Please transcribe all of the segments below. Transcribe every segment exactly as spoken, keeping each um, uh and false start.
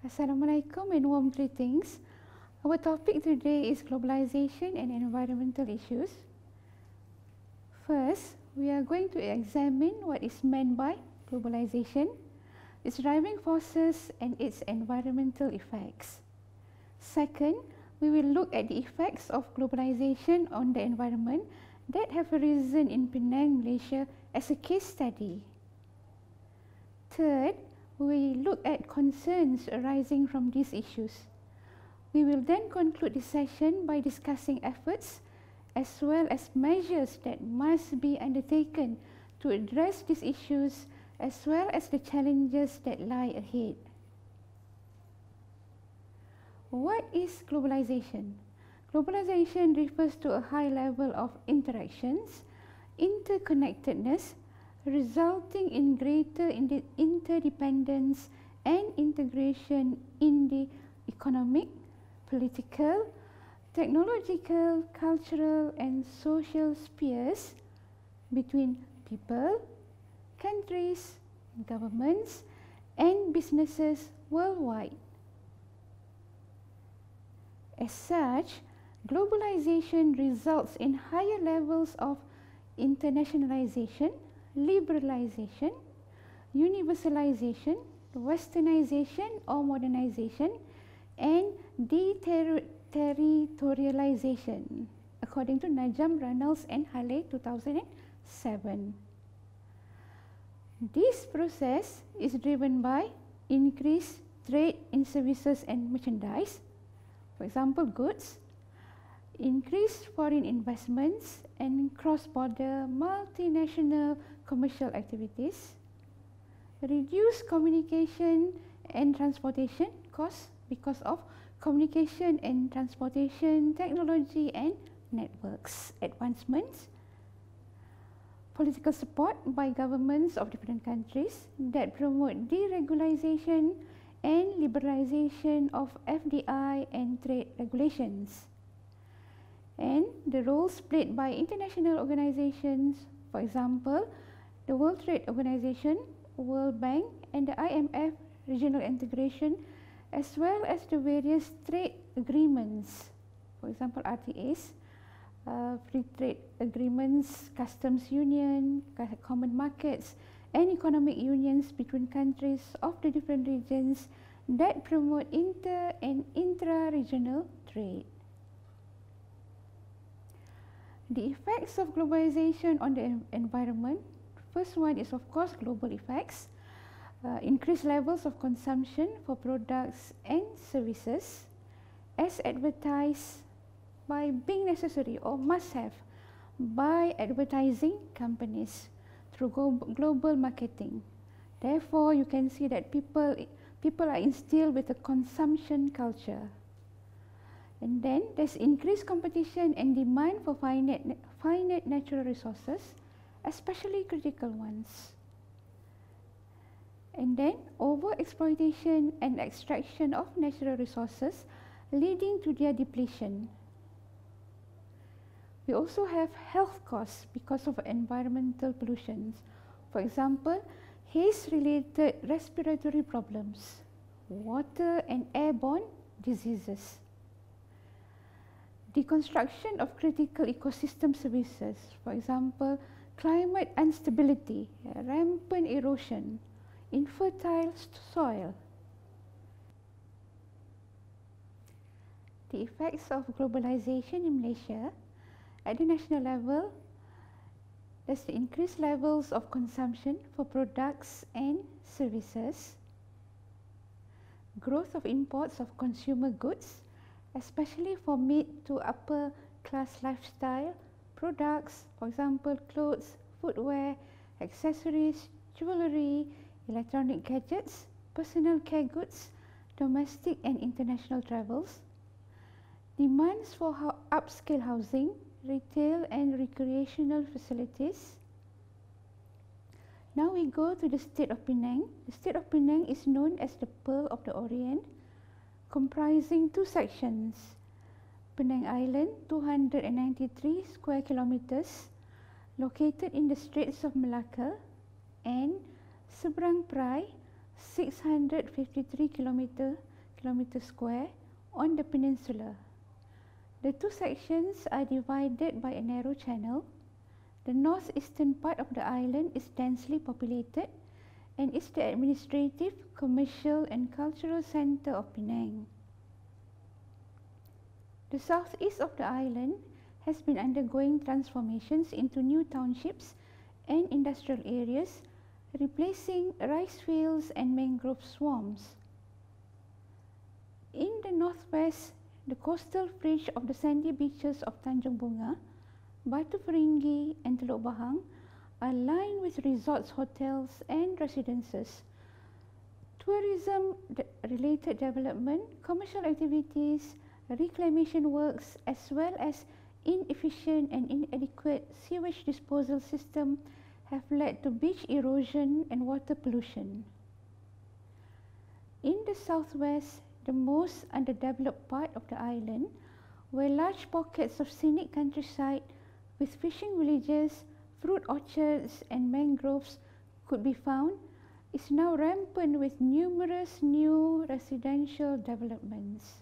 Assalamualaikum and warm greetings. Our topic today is globalization and environmental issues. First, we are going to examine what is meant by globalization, its driving forces and its environmental effects. Second, we will look at the effects of globalization on the environment that have arisen in Penang, Malaysia as a case study. Third, we look at concerns arising from these issues. We will then conclude this session by discussing efforts as well as measures that must be undertaken to address these issues as well as the challenges that lie ahead. What is globalization? Globalization refers to a high level of interactions, interconnectedness, resulting in greater interdependence and integration in the economic, political, technological, cultural and social spheres between people, countries, governments and businesses worldwide. As such, globalization results in higher levels of internationalization, liberalization, universalization, westernization or modernization, and deterritorialization, according to Najam, Reynolds and Hale two thousand seven. This process is driven by increased trade in services and merchandise, for example goods, increased foreign investments and cross-border multinational commercial activities, reduced communication and transportation costs because of communication and transportation technology and networks advancements, political support by governments of different countries that promote deregulation and liberalization of F D I and trade regulations, and the roles played by international organizations, for example, the World Trade Organization, World Bank and the I M F regional integration, as well as the various trade agreements, for example R T As, uh, free trade agreements, customs union, common markets and economic unions between countries of the different regions that promote inter and intra-regional trade. The effects of globalization on the environment. First one is of course global effects, uh, increased levels of consumption for products and services as advertised by being necessary or must have by advertising companies through global marketing. Therefore, you can see that people, people are instilled with a consumption culture. And then there's increased competition and demand for finite, finite natural resources, especially critical ones. And then overexploitation and extraction of natural resources leading to their depletion. We also have health costs because of environmental pollutions. For example, haze-related respiratory problems, water and airborne diseases. Deconstruction of critical ecosystem services, for example, climate instability, rampant erosion, infertile soil. The effects of globalization in Malaysia. At the national level, there's the increased levels of consumption for products and services, growth of imports of consumer goods, especially for mid to upper class lifestyle products, for example, clothes, footwear, accessories, jewellery, electronic gadgets, personal care goods, domestic and international travels, demands for ho- upscale housing, retail and recreational facilities. Now we go to the state of Penang. The state of Penang is known as the Pearl of the Orient, comprising two sections. Penang Island, two hundred ninety-three square kilometers, located in the Straits of Malacca, and Seberang Perai, six hundred fifty-three kilometers, kilometres square on the peninsula. The two sections are divided by a narrow channel. The northeastern part of the island is densely populated and is the administrative, commercial and cultural centre of Penang. The southeast of the island has been undergoing transformations into new townships and industrial areas, replacing rice fields and mangrove swarms. In the northwest, the coastal fringe of the sandy beaches of Tanjung Bunga, Batu Feringhi and Teluk Bahang are lined with resorts, hotels and residences. Tourism-related development, commercial activities, reclamation works as well as inefficient and inadequate sewage disposal system have led to beach erosion and water pollution. In the southwest, the most underdeveloped part of the island, where large pockets of scenic countryside with fishing villages, fruit orchards and mangroves could be found, is now rampant with numerous new residential developments.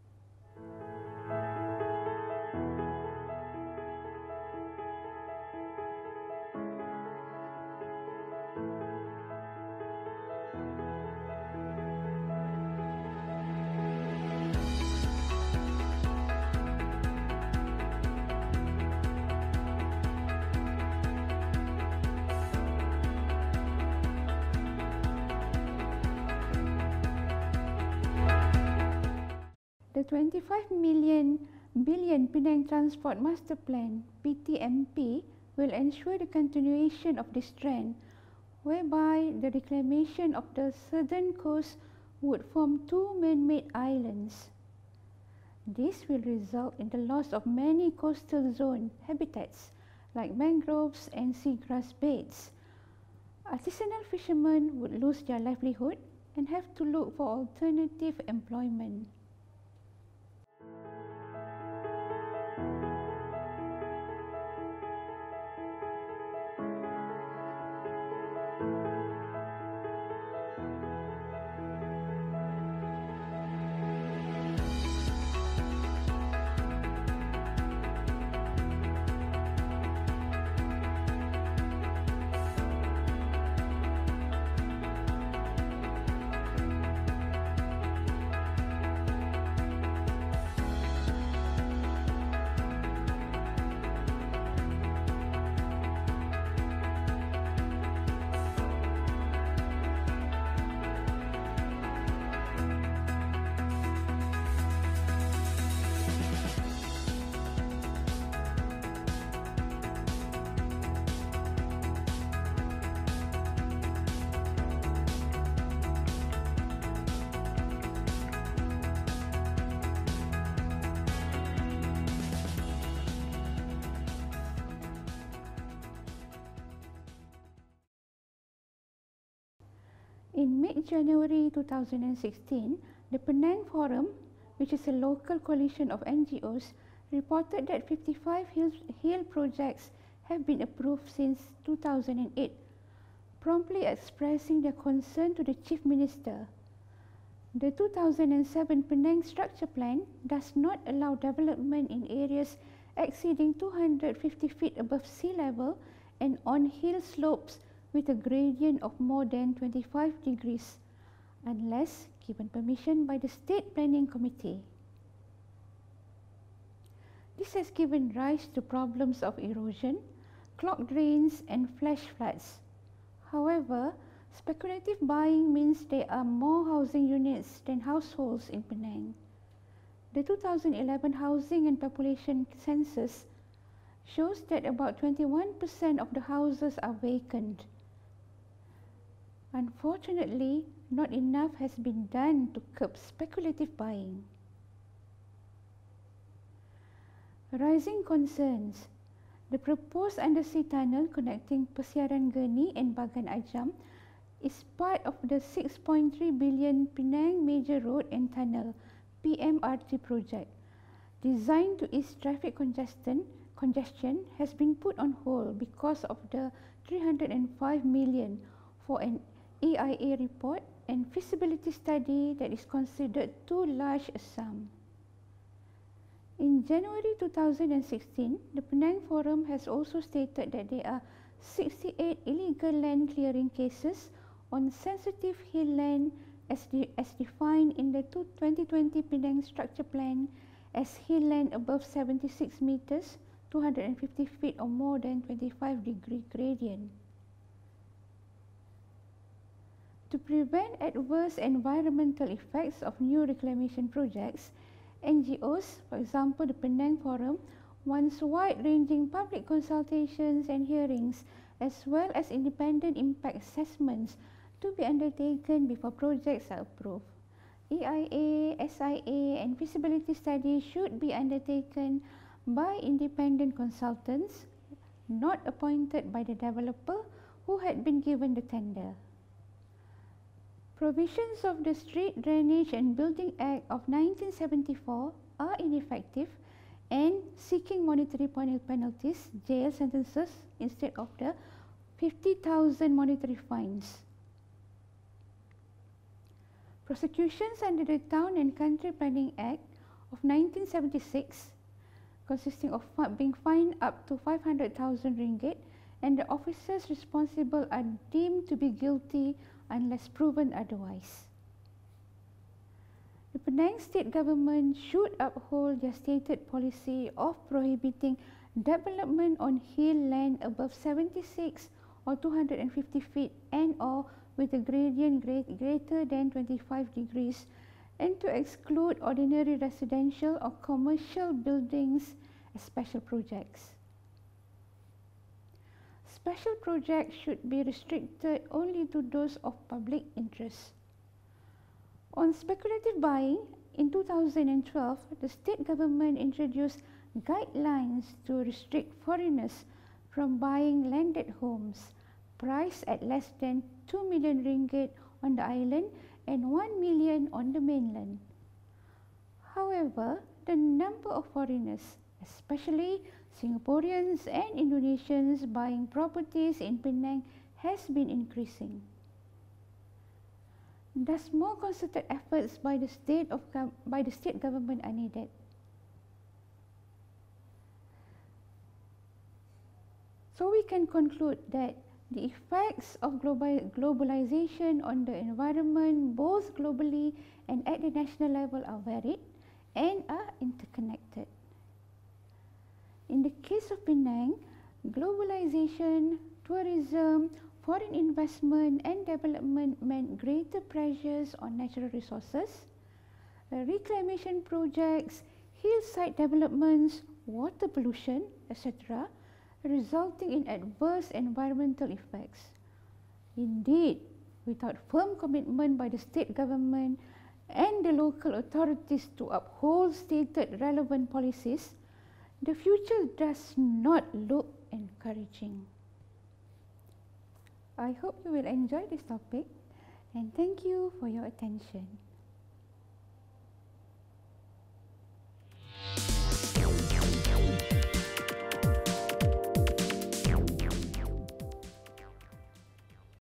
The twenty-five million billion Penang Transport Master Plan P T M P will ensure the continuation of this trend, whereby the reclamation of the southern coast would form two man-made islands. This will result in the loss of many coastal zone habitats like mangroves and seagrass beds. Artisanal fishermen would lose their livelihood and have to look for alternative employment. In mid-January two thousand sixteen, the Penang Forum, which is a local coalition of N G Os, reported that fifty-five hill, hill projects have been approved since two thousand eight, promptly expressing their concern to the Chief Minister. The two thousand seven Penang Structure Plan does not allow development in areas exceeding two hundred fifty feet above sea level and on hill slopes with a gradient of more than twenty-five degrees, unless given permission by the State Planning Committee. This has given rise to problems of erosion, clogged drains and flash floods. However, speculative buying means there are more housing units than households in Penang. The two thousand eleven Housing and Population Census shows that about twenty-one percent of the houses are vacant. Unfortunately, not enough has been done to curb speculative buying. Rising concerns. The proposed undersea tunnel connecting Persiaran Geni and Bagan Ajam is part of the six point three billion Penang Major Road and Tunnel P M R T project. Designed to ease traffic congestion, congestion has been put on hold because of the three hundred five million for an E I A report and feasibility study that is considered too large a sum. In January two thousand sixteen, the Penang Forum has also stated that there are sixty-eight illegal land clearing cases on sensitive hill land as, de as defined in the twenty twenty Penang Structure Plan as hill land above seventy-six meters, two hundred fifty feet or more than twenty-five degree gradient. To prevent adverse environmental effects of new reclamation projects, N G Os, for example the Penang Forum, wants wide-ranging public consultations and hearings as well as independent impact assessments to be undertaken before projects are approved. E I A, S I A and feasibility studies should be undertaken by independent consultants, not appointed by the developer who had been given the tender. Provisions of the Street Drainage and Building Act of nineteen seventy-four are ineffective and seeking monetary penalties, jail sentences instead of the fifty thousand monetary fines. Prosecutions under the Town and Country Planning Act of nineteen seventy-six, consisting of being fined up to five hundred thousand ringgit, and the officers responsible are deemed to be guilty unless proven otherwise. The Penang State Government should uphold their stated policy of prohibiting development on hill land above seventy-six or two hundred fifty feet and or with a gradient greater than twenty-five degrees, and to exclude ordinary residential or commercial buildings as special projects. Special projects should be restricted only to those of public interest. On speculative buying, in two thousand twelve, the state government introduced guidelines to restrict foreigners from buying landed homes priced at less than two million ringgit on the island and one million on the mainland. However, the number of foreigners, especially Singaporeans and Indonesians buying properties in Penang, has been increasing. Thus, more concerted efforts by the state of by the state government are needed. So we can conclude that the effects of global globalization on the environment, both globally and at the national level, are varied and are interconnected. In the case of Penang, globalization, tourism, foreign investment and development meant greater pressures on natural resources, reclamation projects, hillside developments, water pollution, et cetera, resulting in adverse environmental effects. Indeed, without firm commitment by the state government and the local authorities to uphold stated relevant policies, the future does not look encouraging. I hope you will enjoy this topic, and thank you for your attention.